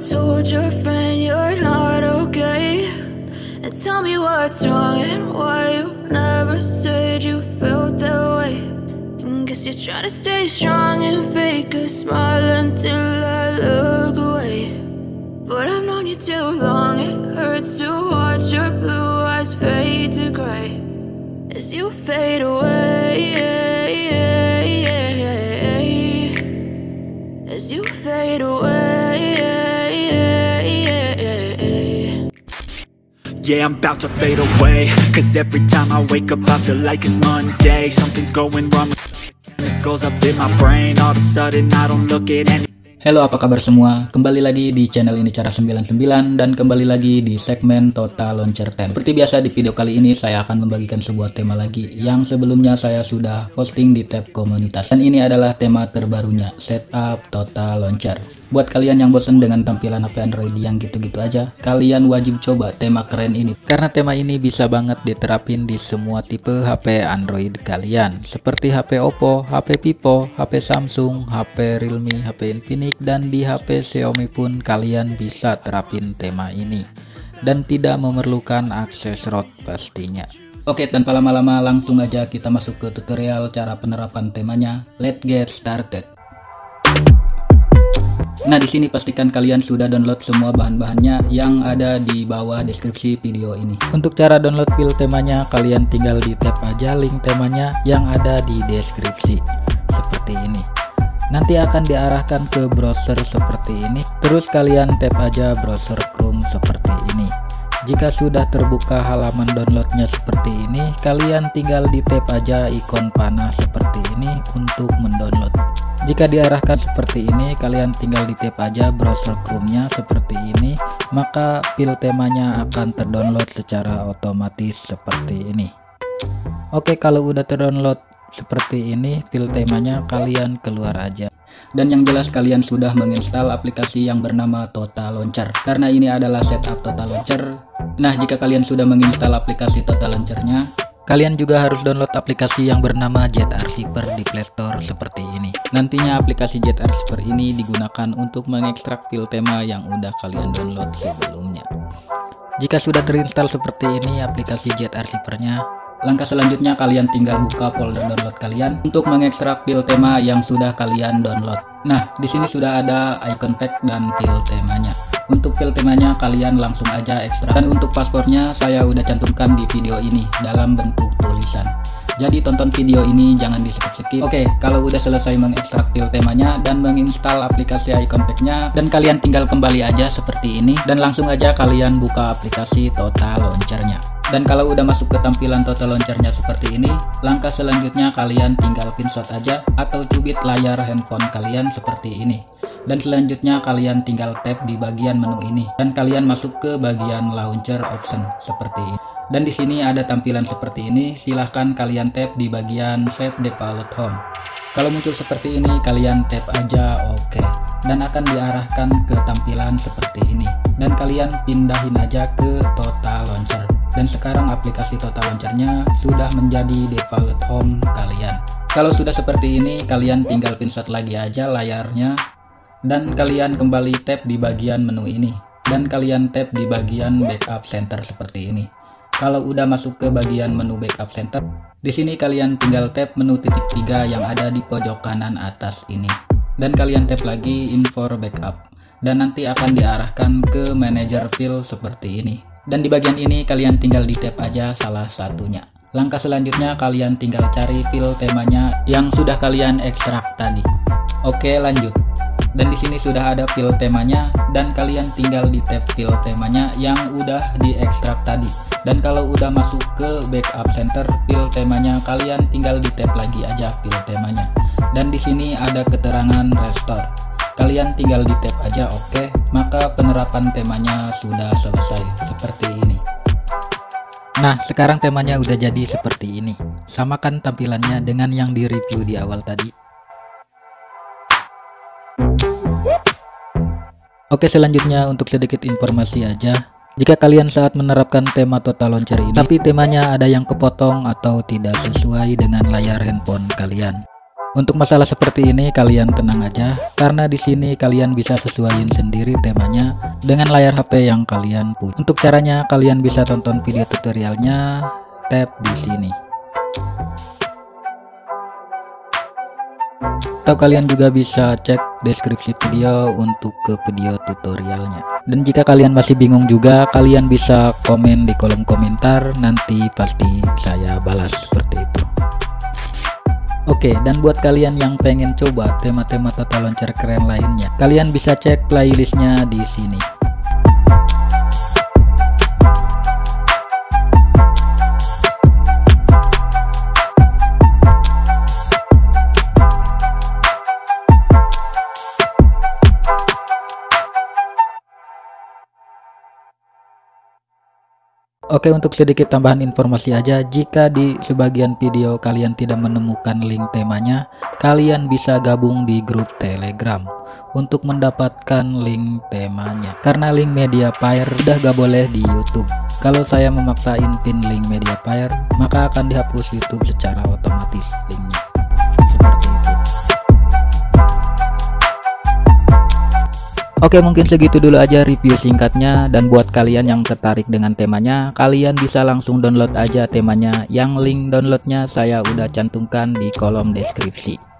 told your friend you're not okay? And tell me what's wrong and why you never said you felt that way. And guess you're trying to stay strong and fake a smile until I look away. But I've known you too long, it hurts to watch your blue eyes fade to gray as you fade away, as you fade away. Yeah, I'm about to fade away, cause every time I wake up I feel like it's Monday. Something's going wrong, it goes up in my brain. All of a sudden I don't look at any. Halo, apa kabar semua? Kembali lagi di channel ini Cara 99 dan kembali lagi di segmen Total Launcher 10. Seperti biasa di video kali ini saya akan membagikan sebuah tema lagi yang sebelumnya saya sudah posting di tab komunitas. Dan ini adalah tema terbarunya, Setup Total Launcher. Buat kalian yang bosan dengan tampilan HP Android yang gitu-gitu aja, kalian wajib coba tema keren ini. Karena tema ini bisa banget diterapin di semua tipe HP Android kalian. Seperti HP Oppo, HP Vivo, HP Samsung, HP Realme, HP Infinix, dan di HP Xiaomi pun kalian bisa terapin tema ini. Dan tidak memerlukan akses ROT pastinya. Oke, tanpa lama-lama langsung aja kita masuk ke tutorial cara penerapan temanya. Let's get started. Nah, di sini pastikan kalian sudah download semua bahan-bahannya yang ada di bawah deskripsi video ini. Untuk cara download file temanya, kalian tinggal di tap aja link temanya yang ada di deskripsi. Seperti ini. Nanti akan diarahkan ke browser seperti ini. Terus kalian tap aja browser Chrome seperti ini. Jika sudah terbuka halaman downloadnya seperti ini, kalian tinggal di tap aja ikon panah seperti ini untuk mendownload. Jika diarahkan seperti ini, kalian tinggal di tap aja browser Chrome-nya seperti ini, maka file temanya akan terdownload secara otomatis seperti ini. Oke, kalau udah terdownload seperti ini file temanya, kalian keluar aja. Dan yang jelas kalian sudah menginstal aplikasi yang bernama Total Launcher, karena ini adalah setup Total Launcher. Nah, jika kalian sudah menginstal aplikasi Total Launcher-nya, kalian juga harus download aplikasi yang bernama ZArchiver di Play Store seperti ini. Nantinya aplikasi ZArchiver ini digunakan untuk mengekstrak file tema yang udah kalian download sebelumnya. Jika sudah terinstall seperti ini aplikasi ZArchiver-nya, langkah selanjutnya kalian tinggal buka folder download kalian untuk mengekstrak file tema yang sudah kalian download. Nah, di sini sudah ada icon pack dan file temanya. Untuk file temanya kalian langsung aja ekstrak, dan untuk paspornya saya udah cantumkan di video ini dalam bentuk tulisan. Jadi tonton video ini jangan di skip-skip. Oke, kalau udah selesai mengekstrak file temanya dan menginstal aplikasi icon pack-nya, dan kalian tinggal kembali aja seperti ini dan langsung aja kalian buka aplikasi Total Launcher-nya. Dan kalau udah masuk ke tampilan Total Launcher-nya seperti ini, langkah selanjutnya kalian tinggal pinshot aja atau cubit layar handphone kalian seperti ini. Dan selanjutnya kalian tinggal tap di bagian menu ini dan kalian masuk ke bagian launcher option seperti ini. Dan di sini ada tampilan seperti ini, silahkan kalian tap di bagian set default home. Kalau muncul seperti ini kalian tap aja OK dan akan diarahkan ke tampilan seperti ini. Dan kalian pindahin aja ke Total Launcher. Dan sekarang aplikasi Total Launcher-nya sudah menjadi default home kalian. Kalau sudah seperti ini kalian tinggal pinshot lagi aja layarnya. Dan kalian kembali tap di bagian menu ini dan kalian tap di bagian backup center seperti ini. Kalau udah masuk ke bagian menu backup center, di sini kalian tinggal tap menu titik 3 yang ada di pojok kanan atas ini. Dan kalian tap lagi info backup dan nanti akan diarahkan ke manager file seperti ini. Dan di bagian ini kalian tinggal di tap aja salah satunya. Langkah selanjutnya kalian tinggal cari file temanya yang sudah kalian ekstrak tadi. Oke, lanjut. Dan di sini sudah ada file temanya dan kalian tinggal di tab file temanya yang udah diekstrak tadi. Dan kalau udah masuk ke backup center file temanya, kalian tinggal di tab lagi aja file temanya. Dan di sini ada keterangan restore. Kalian tinggal di tab aja OK, maka penerapan temanya sudah selesai seperti ini. Nah, sekarang temanya udah jadi seperti ini. Samakan tampilannya dengan yang di review di awal tadi. Oke, selanjutnya untuk sedikit informasi aja. Jika kalian saat menerapkan tema Total Launcher ini, tapi temanya ada yang kepotong atau tidak sesuai dengan layar handphone kalian, Untuk masalah seperti ini kalian tenang aja, karena di sini kalian bisa sesuaiin sendiri temanya dengan layar HP yang kalian punya. Untuk caranya kalian bisa tonton video tutorialnya, tap di sini. Atau kalian juga bisa cek deskripsi video untuk ke video tutorialnya. Dan jika kalian masih bingung juga, kalian bisa komen di kolom komentar, nanti pasti saya balas seperti itu. Oke, dan buat kalian yang pengen coba tema-tema tata launcher keren lainnya, kalian bisa cek playlistnya di sini. Oke, untuk sedikit tambahan informasi aja, jika di sebagian video kalian tidak menemukan link temanya, kalian bisa gabung di grup Telegram untuk mendapatkan link temanya. Karena link Mediafire udah gak boleh di YouTube. Kalau saya memaksain pin link Mediafire, maka akan dihapus YouTube secara otomatis linknya. Seperti itu. Oke, mungkin segitu dulu aja review singkatnya, dan buat kalian yang tertarik dengan temanya, kalian bisa langsung download aja temanya, yang link downloadnya saya udah cantumkan di kolom deskripsi.